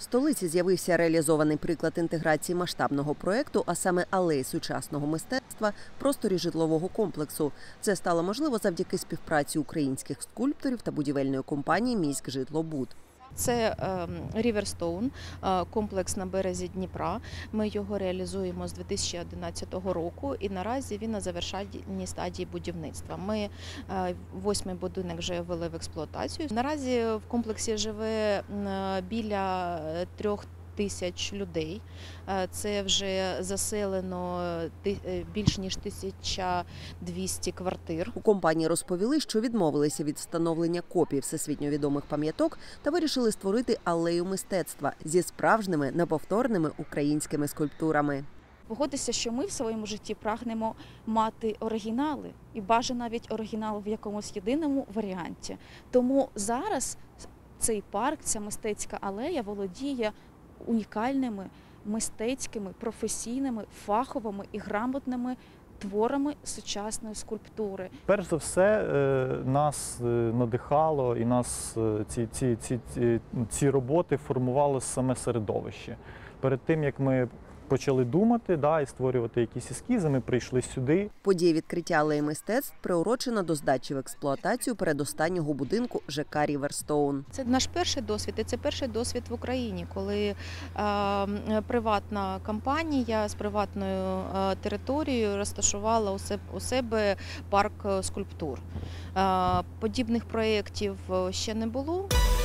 столиці з'явився реалізований приклад інтеграції масштабного проєкту, а саме алеї сучасного мистецтва в просторі житлового комплексу. Це стало можливо завдяки співпраці українських скульпторів та будівельної компанії «Міськжитлобуд». Це Riverstone, комплекс на березі Дніпра. Ми його реалізуємо з 2011 року і наразі він на завершальній стадії будівництва. Ми 8-й будинок вже ввели в експлуатацію. Наразі в комплексі живе біля 3000 людей. Це вже заселено більш ніж 1200 квартир. У компанії розповіли, що відмовилися від встановлення копій всесвітньо відомих пам'яток та вирішили створити алею мистецтва зі справжніми неповторними українськими скульптурами. Погодьтеся, що ми в своєму житті прагнемо мати оригінали і бажано навіть оригінал в якомусь єдиному варіанті. Тому зараз цей парк, ця мистецька алея володіє унікальними, мистецькими, професійними, фаховими і грамотними творами сучасної скульптури. Перш за все, нас надихало і нас ці роботи формувало саме середовище. Перед тим, як ми почали думати і створювати якісь ескізи, ми прийшли сюди. Подія відкриття алеї мистецтв приурочена до здачі в експлуатацію передостаннього будинку ЖК Riverstone. Це наш перший досвід, і це перший досвід в Україні, коли приватна компанія з приватною територією розташувала у себе парк скульптур. Подібних проєктів ще не було.